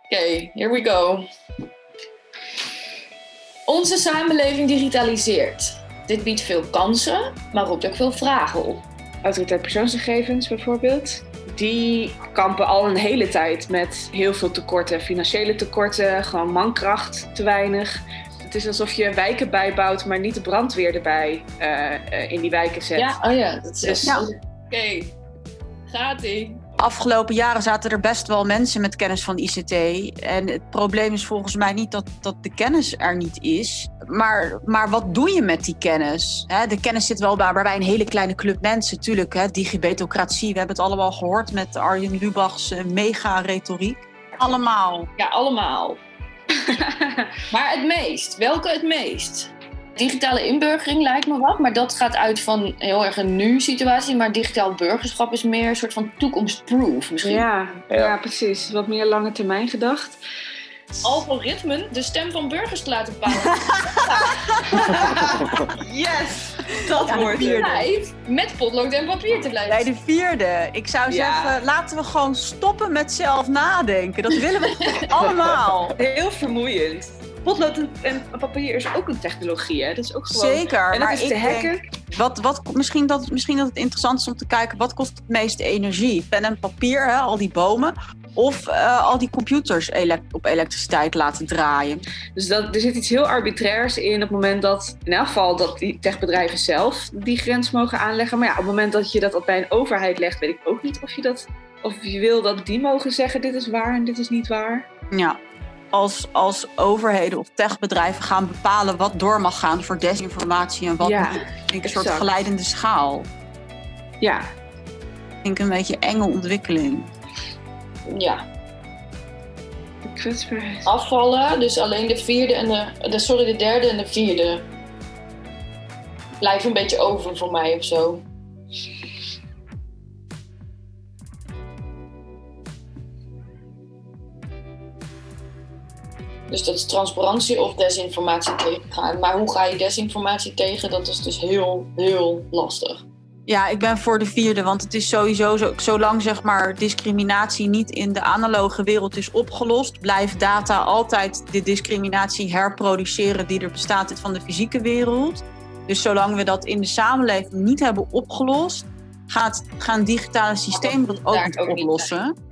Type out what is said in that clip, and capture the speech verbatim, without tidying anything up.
okay, here we go. Onze samenleving digitaliseert. Dit biedt veel kansen, maar roept ook veel vragen op. Autoriteit persoonsgegevens bijvoorbeeld. Die kampen al een hele tijd met heel veel tekorten. Financiële tekorten, gewoon mankracht te weinig. Het is alsof je wijken bijbouwt, maar niet de brandweer erbij uh, uh, in die wijken zet. Ja, oh ja. Dat is dus... ja. Oké, okay. Gaat-ie. Afgelopen jaren zaten er best wel mensen met kennis van I C T. En het probleem is volgens mij niet dat, dat de kennis er niet is. Maar, maar wat doe je met die kennis? He, de kennis zit wel bij, bij een hele kleine club mensen. Natuurlijk, he, digibetocratie. We hebben het allemaal gehoord met Arjen Lubach's uh, mega-retoriek. Allemaal. Ja, allemaal. Maar het meest? Welke het meest? Digitale inburgering lijkt me wat, maar dat gaat uit van heel erg een nu-situatie. Maar digitaal burgerschap is meer een soort van toekomstproof misschien. Ja, ja. ja, precies. Wat meer lange termijn gedacht. Algoritmen de stem van burgers te laten bepalen. Yes! Dat ja, wordt het. Blijf met potlood en papier te blijven. Bij de vierde. Ik zou ja. zeggen, laten we gewoon stoppen met zelf nadenken. Dat willen we allemaal. Heel vermoeiend. Potlood en papier is ook een technologie, hè? Dat is ook gewoon... Zeker, en dat maar is te ik hacken. Denk, wat, wat, misschien, dat, misschien dat het interessant is om te kijken, wat kost het meeste energie? Pen en papier, hè, al die bomen, of uh, al die computers elekt- op elektriciteit laten draaien? Dus dat, er zit iets heel arbitrairs in op het moment dat, in elk geval, dat die techbedrijven zelf die grens mogen aanleggen. Maar ja, op het moment dat je dat bij een overheid legt, weet ik ook niet of je dat, of je wil dat die mogen zeggen, dit is waar en dit is niet waar. Ja. Als, als overheden of techbedrijven gaan bepalen wat door mag gaan voor desinformatie en wat ja, niet. Een soort geleidende schaal. Ja. Ik denk een beetje enge ontwikkeling. Ja. Kwetsbaarheid. Afvallen, dus alleen de vierde en de, de sorry, de derde en de vierde blijven een beetje over voor mij of zo. Dus dat is transparantie of desinformatie tegengaan. Maar hoe ga je desinformatie tegen? Dat is dus heel, heel lastig. Ja, ik ben voor de vierde, want het is sowieso zo, zolang zeg maar discriminatie niet in de analoge wereld is opgelost, blijft data altijd de discriminatie herproduceren die er bestaat van de fysieke wereld. Dus zolang we dat in de samenleving niet hebben opgelost, gaat, gaan digitale systemen dat ook niet oplossen.